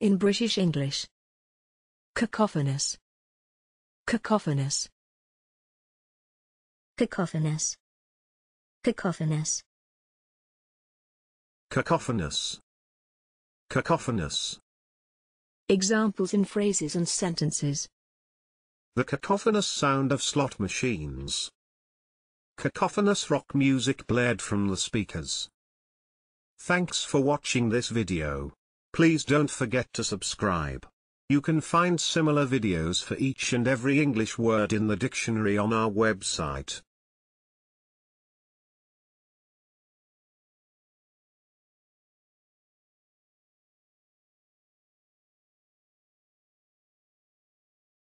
In British English. Cacophonous. Cacophonous. Cacophonous. Cacophonous. Cacophonous. Cacophonous. Examples in phrases and sentences. The cacophonous sound of slot machines. Cacophonous rock music blared from the speakers. Thanks for watching this video. Please don't forget to subscribe. You can find similar videos for each and every English word in the dictionary on our website.